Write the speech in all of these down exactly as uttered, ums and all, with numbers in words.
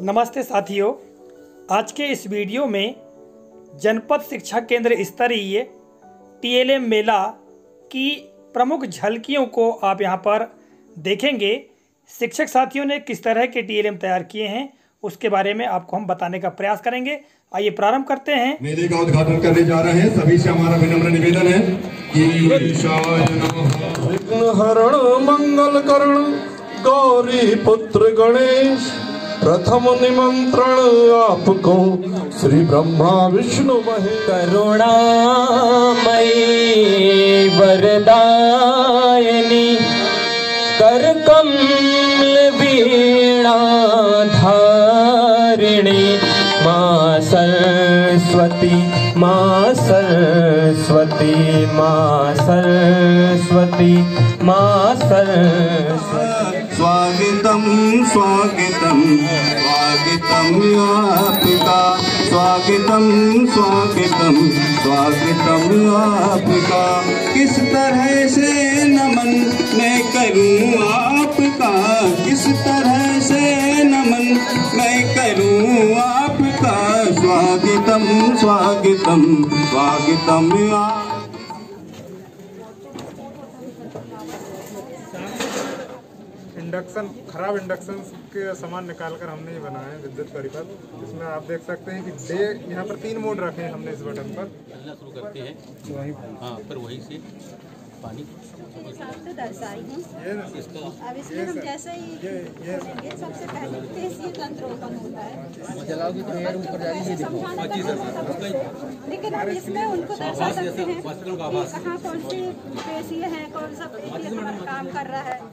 नमस्ते साथियों, आज के इस वीडियो में जनपद शिक्षा केंद्र स्तरीय टीएलएम मेला की प्रमुख झलकियों को आप यहां पर देखेंगे। शिक्षक साथियों ने किस तरह के टीएलएम तैयार किए हैं उसके बारे में आपको हम बताने का प्रयास करेंगे। आइए प्रारंभ करते हैं। मेले का उद्घाटन करने जा रहे हैं। सभी से हमारा विनम्र निवेदन है कि हरण मंगल करण गौरी पुत्र गणेश, प्रथम निमंत्रण आपको श्री ब्रह्मा विष्णु महेश। करुणामयी वरदायिनी कर कमल वीणा धारिणी, माँ सरस्वती माँ सरस्वती माँ सरस्वती माँ सरस्वती। स्वागतम स्वागतम स्वागतम आपका, स्वागतम स्वागतम स्वागतम आपका। किस तरह से नमन मैं करूं आपका, किस तरह से नमन मैं करूं आपका। स्वागतम स्वागतम स्वागतम आपका। इंडक्शन खराब इंडक्शन के सामान निकालकर हमने ये बनाया है विद्युत परिपथ। इसमें आप देख सकते हैं कि डे यहाँ पर तीन मोड रखे हैं हमने इस बटन पर। शुरू करते हैं हाँ, पर वही से पानी हिसाब से दर्शाई हूँ। अब इसमें हम जैसे ही ये सबसे पहले देसी तंत्र ओपन होता है, जलाओगे तो एयर ऊपर जा रही है, लेकिन अब इसमें उनको दर्शा सकते हैं कि कहाँ कौन सी पेशी है, कौन सा काम कर रहा है।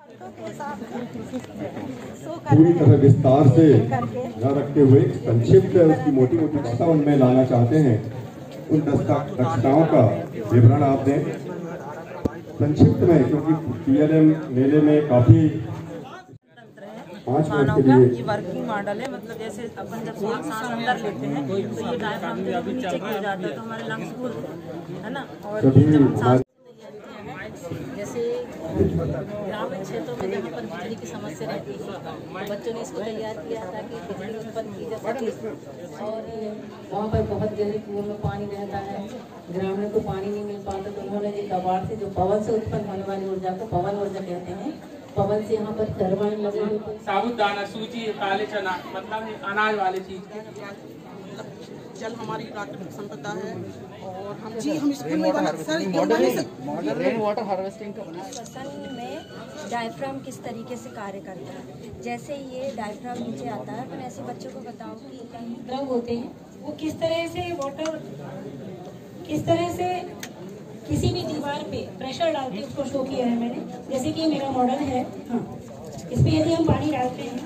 पूरी तरह विस्तार से न रखते हुए संक्षिप्त उसकी मोटी मोटी बातें उनमें लाना चाहते हैं। उन दक्षताओं का विवरण आप दें संक्षिप्त में, क्योंकि टीएलएम मेले में काफी पाँच मिनट के लिए ये वर्किंग मॉडल है। मतलब जैसे अपन जब सांस सांस अंदर लेते हैं तो ये डायफ्राम जब नीचे गिर जाता है तो हमारे लंग्स फूलते हैं, है ना। और जब हम सांस जैसे ग्रामीण क्षेत्रों में जहाँ पर बिजली की समस्या रहती है तो बच्चों ने इसको तैयार किया ताकि बिजली उत्पन्न की जा सके। और वहाँ पर बहुत गहरे कुएं में पानी रहता है, ग्रामीणों को पानी नहीं मिल पाता, तो उन्होंने एक कबाड़ से जो पवन से उत्पन्न होने वाली ऊर्जा को पवन ऊर्जा कहते हैं। पवन से यहाँ पर टरबाइन लगे हुए, साबुदाना, सूजी, काले चना, मतलब अनाज वाली चीज। जल हमारी प्राकृतिक संपदा है और हम जी हम स्कूल में सर रेन वाटर हार्वेस्टिंग का फसल में डायफ्राम किस तरीके से कार्य करता है। जैसे ये डायफ्राम नीचे आता है, तो ऐसे बच्चों को बताओ कि द्रव होते हैं वो किस तरह से वाटर किस तरह से किसी भी दीवार पे प्रेशर डाल के उसको शो किया है मैंने। जैसे कि मेरा मॉडल है, हाँ, इसमें यदि हम पानी डालते हैं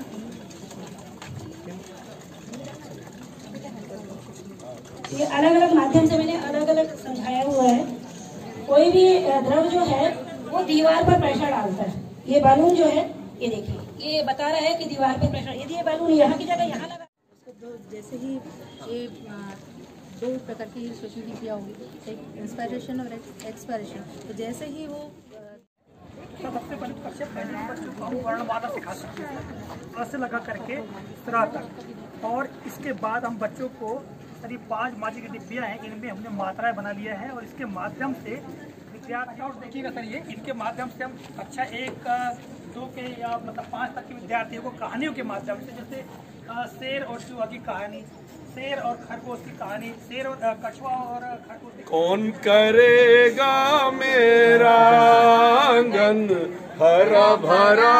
ये अलग अलग माध्यम से मैंने अलग अलग समझाया हुआ है। कोई भी द्रव जो है वो दीवार पर प्रेशर डालता है। ये बैलून जो है, ये देखिए, ये बता रहा है कि दीवार पर प्रेशर, यदि ये बैलून यहाँ की जगह यहाँ लगा, जैसे ही ये दो प्रकार की सोचने की क्रिया होगी, एक इंस्पायरेशन और एक्सपायरेशन। तो जैसे ही वो सबसे पहले बच्चे पहले बच्चों को हम वर्णमाला सिखा सकते हैं, अ से लगा करके त्र तक। और इसके बाद हम बच्चों को करीब पांच माजी की डिब्बियाँ हैं, इनमें हमने मात्राएं बना लिया है और इसके माध्यम से विद्यार्थियों को देखिएगा सर, ये इनके माध्यम से हम कक्षा एक दो के या मतलब पाँच तक के विद्यार्थियों को कहानियों के माध्यम से, जैसे शेर और चूहा की कहानी, शेर और खरगोश की कहानी, शेर और कछुआ और खरगोश की। कौन करेगा मेरा आंगन हरा भरा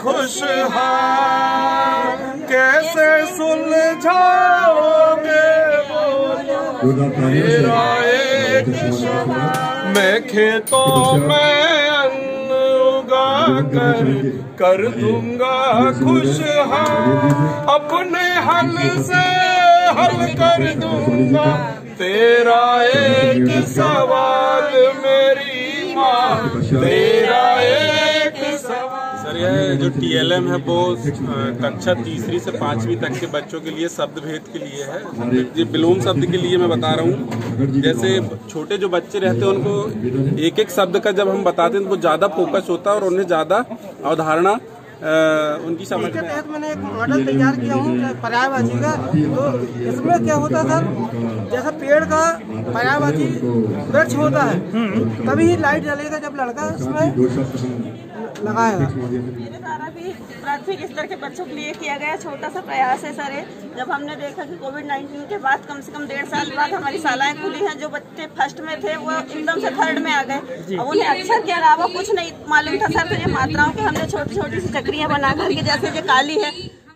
खुशहाल, कैसे सुलझाओगे मेरा एक सवाल। मैं खेतों में अन्न उगा कर कर दूंगा खुशहाल, अपने हल से हल कर दूंगा तेरा एक सवाल मेरी माँ, तेरा एक सवाल। सर यह जो टीएलएम है वो कक्षा तीसरी से पाँचवीं तक के बच्चों के लिए शब्द भेद के लिए है। ये विलोम शब्द के लिए मैं बता रहा हूँ। जैसे छोटे जो बच्चे रहते हैं उनको एक एक शब्द का जब हम बताते हैं तो ज़्यादा फोकस होता है और उन्हें ज़्यादा अवधारणा उनकी समझ इसके में। तहत मैंने एक मॉडल तैयार किया हूँ पर्यायवाची का। तो इसमें क्या होता सर, जैसा पेड़ का पर्यायवाची वृक्ष होता है तभी लाइट जलेगा जब लड़का उसमें लगाएगा। मेरे द्वारा भी प्राथमिक स्तर के बच्चों के लिए किया गया छोटा सा प्रयास है सर। जब हमने देखा कि कोविड नाइन्टीन के बाद कम से कम डेढ़ साल बाद हमारी शालाएं खुली हैं, जो बच्चे फर्स्ट में थे वो एकदम से थर्ड में आ गए। अब उन्हें अक्षर के अलावा कुछ नहीं मालूम था सर, तो ये मात्राओं के हमने छोटी छोटी सी चक्रियाँ बना करके, जैसे जो काली है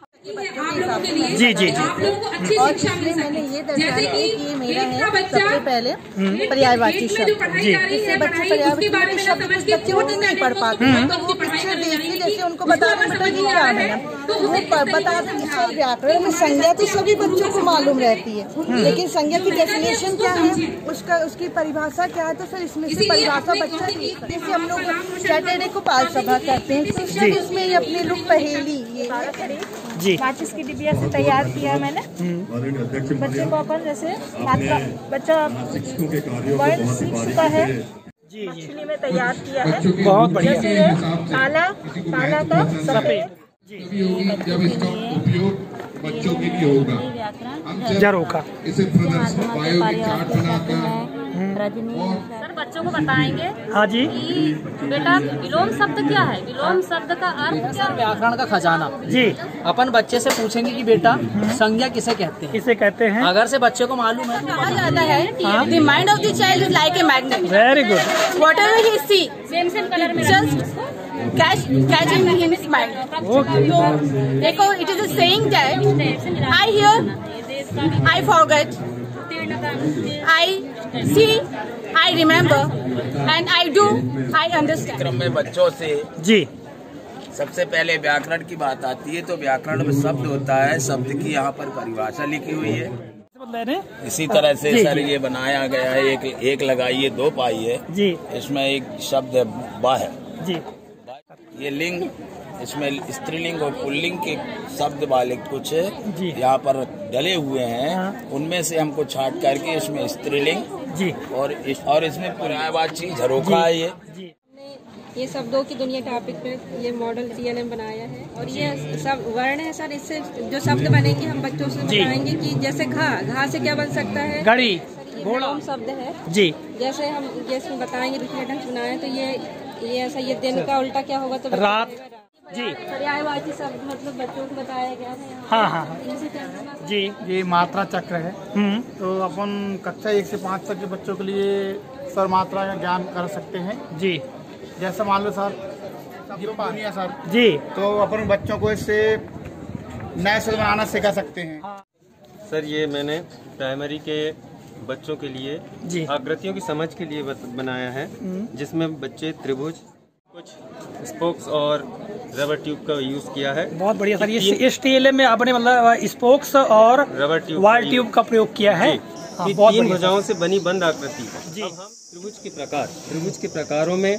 जी जी जी और इसलिए मैंने ये दर्शाया कि ये मेरा है सबसे पहले पर्यायवाची शब्द। इससे बच्चे पर्यायवाची शब्द कुछ बच्चे वो नहीं पढ़ पाते हैं, तो वो पिक्चर देख के जैसे उनको बता दें बेटा ये क्या है, तो वो बता दें। इसका व्याकरण में संज्ञा तो सभी बच्चों को मालूम रहती है, लेकिन संज्ञा की डेफिनेशन क्या है, उसका उसकी परिभाषा क्या है। तो सर इसमें से परिभाषा बच्चा, जैसे हम लोग सैटरडे को बाल सभा करते हैं, तो सर इसमें ये अपने लोग पहेली ये जी माचिस की डिबिया से तैयार किया है मैंने। बच्चे को अपन जैसे मात्रा बच्चा वर्ड सीख चुका है जी जी एक्चुअली में तैयार किया है। बहुत बढ़िया। जैसे ये काला काला का सफेद जब इसका उपयोग बच्चों के लिए होगा जरूर का इसे प्रदर्शन बायो के चार्ट बनाकर सर बच्चों को बताएंगे हाँ जी कि बेटा विलोम शब्द क्या है, विलोम शब्द का अर्थ क्या है। व्याकरण का खजाना जी अपन बच्चे से पूछेंगे कि बेटा संज्ञा किसे कहते हैं, किसे कहते हैं। अगर से बच्चे को मालूम है कहा जाता है the mind of the child is like a magnet. Very good. Whatever he see same same colour में just catch catching in his mind. तो देखो it is a saying that I hear I forget, I see I remember and I do I understand. क्रम में बच्चों से जी सबसे पहले व्याकरण की बात आती है, तो व्याकरण में शब्द होता है, शब्द की यहाँ पर परिभाषा लिखी हुई है। इसी तरह से सर ये बनाया गया है, एक एक लगाइए दो पाइए जी। इसमें एक शब्द है बा है जी। ये लिंग, इसमें स्त्रीलिंग और पुल्लिंग के शब्द वाले कुछ यहाँ पर डले हुए हैं, उनमें से हमको छाट करके इसमें स्त्रीलिंग जी और इस, और इसमें पर्यायवाची झरोखा है। ये ये शब्दों की दुनिया टॉपिक पे ये मॉडल टी एल एम बनाया है और ये सब वर्ण है सर। इससे जो शब्द बनेंगे हम बच्चों से बताएंगे कि जैसे घा घा से क्या बन सकता है, घड़ी घोड़ा शब्द है जी। जैसे हम जैसे बताएंगे दूसरे ढंग से बनाए तो ये ये ऐसा ये दिन का उल्टा क्या होगा तो रात जी। पर्यायवाची शब्द मतलब बच्चों को बताया गया है। हाँ हाँ जी। ये मात्रा चक्र है, तो अपन कक्षा एक से पाँच तक के बच्चों के लिए सर मात्रा का ज्ञान कर सकते हैं जी। जैसे मान लो सर ये पानी है सर जी, तो अपन बच्चों को इससे नए शब्द बनाना सिखा सकते हैं। सर ये मैंने प्राइमरी के बच्चों के लिए जी आकृतियों की समझ के लिए बनाया है, जिसमें बच्चे त्रिभुज, कुछ स्पोक्स और रबर ट्यूब का यूज किया है। बहुत बढ़िया सर। ये इस टीएलए में आपने मतलब स्पोक्स और रबर ट्यूब वायर ट्यूब का प्रयोग किया है। हाँ, तीन भुजाओं से बनी बंद आकृति जी। अब हम त्रिभुज के प्रकार त्रिभुज के प्रकारों में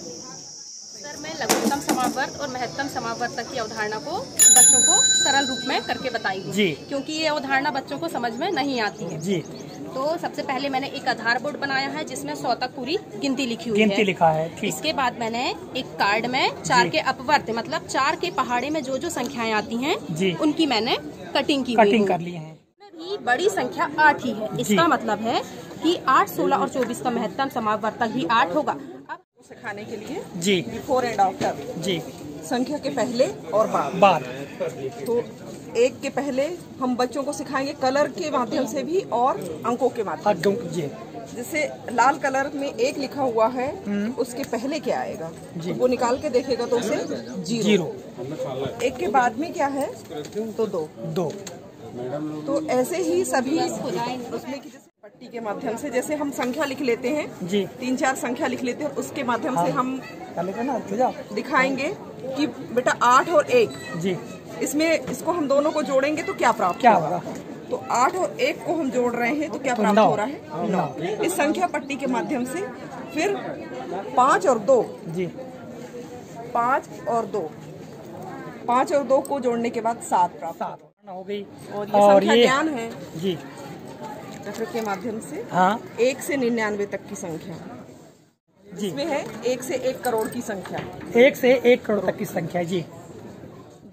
सर मैं लघुत्तम समावर्त और महत्तम समावर्त तक की अवधारणा को बच्चों को सरल रूप में करके बताई जी, क्योंकि ये अवधारणा बच्चों को समझ में नहीं आती है जी। तो सबसे पहले मैंने एक आधार बोर्ड बनाया है जिसमें सौ तक पूरी गिनती लिखी हुई गिनती है। लिखा है ठीक। इसके बाद मैंने एक कार्ड में चार के अपवर्त मतलब चार के पहाड़े में जो जो संख्याएं आती हैं जी, उनकी मैंने कटिंग की कटिंग कर ली है। भी बड़ी संख्या आठ ही है। इसका मतलब है कि आठ, सोलह और चौबीस का महत्तम समावर्त तक भी आठ होगा। अब सिखाने के लिए जी बिफोर एंड आफ्टर जी संख्या के पहले और बाद बाद तो एक के पहले हम बच्चों को सिखाएंगे कलर के माध्यम से भी और अंकों के माध्यम से। जी जैसे लाल कलर में एक लिखा हुआ है उसके पहले क्या आएगा तो वो निकाल के देखेगा तो उसे जीरो, जीरो। एक के बाद में क्या है तो दो दो तो ऐसे ही सभी उसमें की जैसे पट्टी के माध्यम से जैसे हम संख्या लिख लेते हैं जी, तीन चार संख्या लिख लेते हैं उसके माध्यम हाँ। से हम दिखाएंगे कि बेटा आठ और एक जी, इसमें इसको हम दोनों को जोड़ेंगे तो क्या प्राप्त क्या होगा। तो आठ और एक को हम जोड़ रहे हैं तो क्या तो प्राप्त हो रहा है नौ। इस संख्या पट्टी के माध्यम से फिर पाँच और दो जी, पाँच और दो पाँच और दो को जोड़ने के बाद सात प्राप्त हो गई। और ये और संख्या ज्ञान है जी चक्र के माध्यम से हाँ। एक से निन्यानवे तक की संख्या जी, इसमें है एक से एक करोड़ की संख्या, एक से एक करोड़ तक की संख्या जी।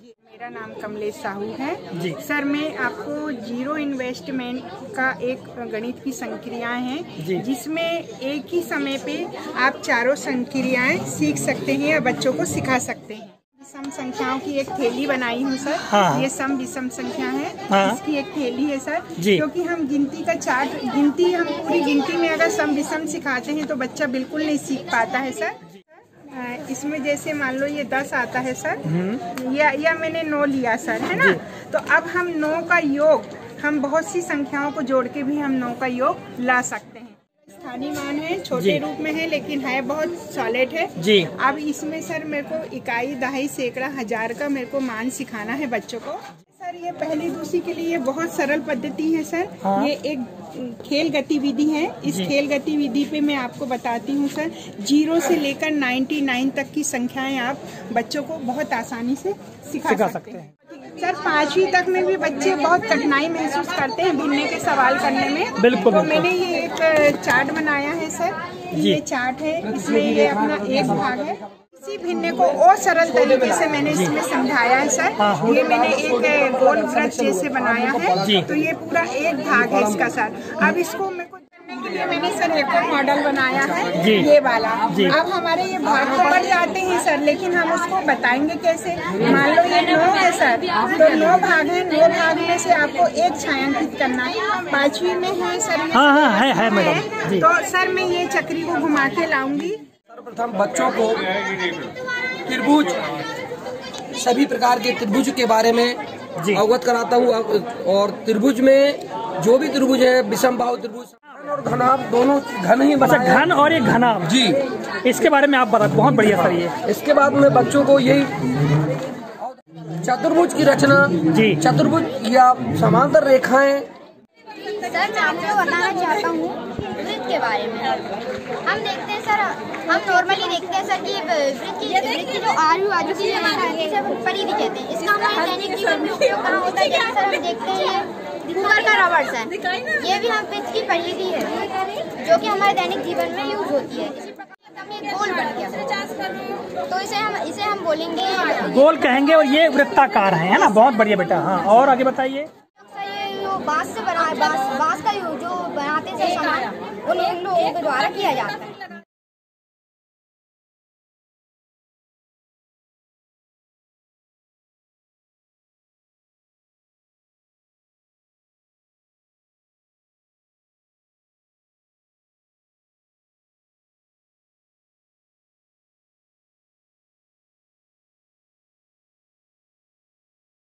मेरा नाम कमलेश साहू है जी। सर मैं आपको जीरो इन्वेस्टमेंट का एक गणित की संक्रियाएं हैं जिसमें एक ही समय पे आप चारों संक्रियाएं सीख सकते हैं या बच्चों को सिखा सकते हैं। विषम संख्याओं की एक थैली बनाई हूँ सर। हाँ। ये सम विषम संख्या है। हाँ। इसकी एक थैली है सर, क्योंकि हम गिनती का चार्ट गिनती हम पूरी गिनती में अगर सम विषम सिखाते हैं तो बच्चा बिल्कुल नहीं सीख पाता है सर। इसमें जैसे मान लो ये दस आता है सर, या या मैंने नौ लिया सर, है ना, तो अब हम नौ का योग हम बहुत सी संख्याओं को जोड़ के भी हम नौ का योग ला सकते हैं। स्थानीय मान है, छोटे रूप में है लेकिन है बहुत सॉलिड है जी। अब इसमें सर मेरे को इकाई दहाई सैकड़ा हजार का मेरे को मान सिखाना है बच्चों को सर। ये पहली दूसरी के लिए बहुत सरल पद्धति है सर। हाँ। ये एक खेल गतिविधि है। इस खेल गतिविधि पे मैं आपको बताती हूँ सर, जीरो से लेकर निन्यानवे तक की संख्याएं आप बच्चों को बहुत आसानी से सिखा, सिखा सकते हैं सर। पांचवी तक में भी बच्चे बहुत कठिनाई महसूस करते हैं भिन्ने के सवाल करने में। बिल्कुल। तो मैंने ये एक चार्ट बनाया है सर, ये चार्ट है, इसमें ये अपना एक भाग है। इसी भिन्ने को और सरल तरीके से मैंने इसमें समझाया है सर। ये मैंने एक गोल वृत्त जैसे बनाया है, तो ये पूरा एक भाग है इसका सर। अब इसको मेरे को करने के लिए मैंने सर एक और मॉडल बनाया है, ये वाला। अब हमारे ये भाग तो बढ़ जाते हैं सर, लेकिन हम उसको बताएंगे कैसे। मान लो ये नौ है सर, तो नौ भाग है, नौ भाग में से आपको एक छायांकित करना है। पांचवी में है सर, हाँ हाँ है, है मैडम। तो सर मैं ये चक्री को घुमा के लाऊंगी। सर्वप्रथम बच्चों को त्रिभुज, सभी प्रकार के त्रिभुज के बारे में अवगत कराता हूँ। और त्रिभुज में जो भी त्रिभुज है, विषम बाहु त्रिभुज और घनाभ, दोनों घन ही बना है। घन और एक घनाभ जी, इसके बारे में आप बता। बहुत बढ़िया सर। ये इसके बाद में बच्चों को यही चतुर्भुज की रचना जी, चतुर्भुज या समांतर रेखाएं। सर मैं आपको बताना चाहता हूँ वृत्त के बारे में। हम देखते हैं सर, हम नॉर्मली देखते हैं सर कि वृत्त की वृत्त की जो आयु आजू की परिधि कहते हैं, इसका हमारे दैनिक जीवन में उपयोग कहाँ होता है। जैसे सर हम देखते हैं कुकर का रबड़ है, ये भी हम वृत्त की परिधि है जो कि हमारे दैनिक जीवन में यूज होती है। इसी प्रकार एक गोल बन गया, तो इसे हम इसे हम बोलेंगे गोल कहेंगे, और ये वृत्ताकार है ना। बहुत बढ़िया बेटा। हाँ, और आगे बताइए। बांस से बना बांस बांस का जो बनाते हैं सामान, उन लोगों के द्वारा किया जाता है।